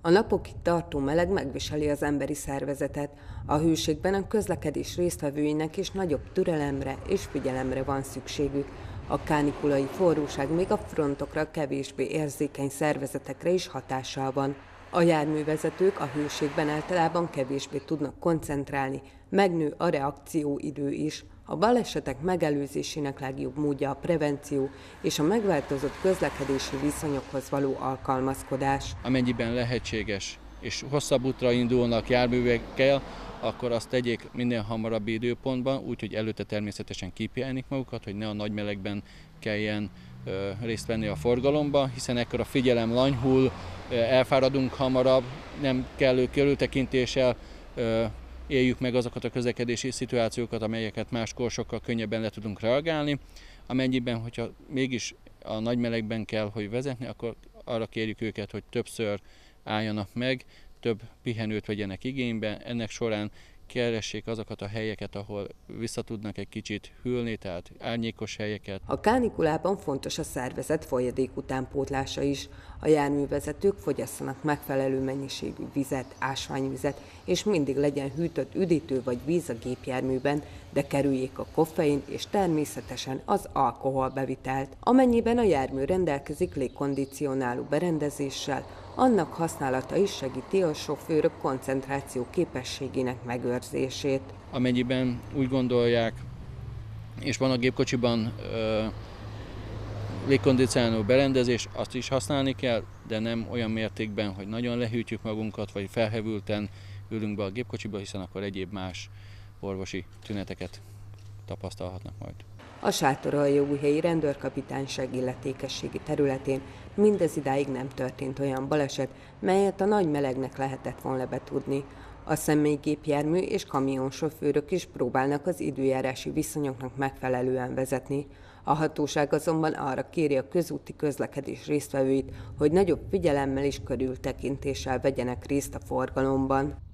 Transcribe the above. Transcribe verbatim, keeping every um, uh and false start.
A napokig tartó meleg megviseli az emberi szervezetet. A hőségben a közlekedés résztvevőinek is nagyobb türelemre és figyelemre van szükségük. A kánikulai forróság még a frontokra kevésbé érzékeny szervezetekre is hatással van. A járművezetők a hőségben általában kevésbé tudnak koncentrálni, megnő a reakcióidő is. A balesetek megelőzésének legjobb módja a prevenció és a megváltozott közlekedési viszonyokhoz való alkalmazkodás. Amennyiben lehetséges és hosszabb útra indulnak járművekkel, akkor azt tegyék minél hamarabbi időpontban, úgyhogy előtte természetesen kipihenik magukat, hogy ne a nagy melegben kelljen ö, részt venni a forgalomba, hiszen ekkor a figyelem lanyhul, ö, elfáradunk hamarabb, nem kellő körültekintéssel ö, éljük meg azokat a közlekedési szituációkat, amelyeket máskor sokkal könnyebben le tudunk reagálni. Amennyiben, hogyha mégis a nagy melegben kell, hogy vezetni, akkor arra kérjük őket, hogy többször álljanak meg, több pihenőt vegyenek igénybe, ennek során keressék azokat a helyeket, ahol vissza tudnak egy kicsit hűlni, tehát árnyékos helyeket. A kánikulában fontos a szervezet folyadék utánpótlása is. A járművezetők fogyasszanak megfelelő mennyiségű vizet, ásványvizet, és mindig legyen hűtött üdítő vagy víz a gépjárműben, de kerüljék a koffein és természetesen az alkoholbevitelt. Amennyiben a jármű rendelkezik légkondicionáló berendezéssel, annak használata is segíti a sofőrök koncentráció képességének megőrzését. Amennyiben úgy gondolják, és van a gépkocsiban ö, légkondicionáló berendezés, azt is használni kell, de nem olyan mértékben, hogy nagyon lehűtjük magunkat, vagy felhevülten ülünk be a gépkocsiba, hiszen akkor egyéb más orvosi tüneteket tapasztalhatnak majd. A Sátoraljaújhelyi rendőrkapitányság illetékességi területén mindezidáig nem történt olyan baleset, melyet a nagy melegnek lehetett volna betudni. A személygépjármű és kamionsofőrök is próbálnak az időjárási viszonyoknak megfelelően vezetni. A hatóság azonban arra kéri a közúti közlekedés résztvevőit, hogy nagyobb figyelemmel és körültekintéssel vegyenek részt a forgalomban.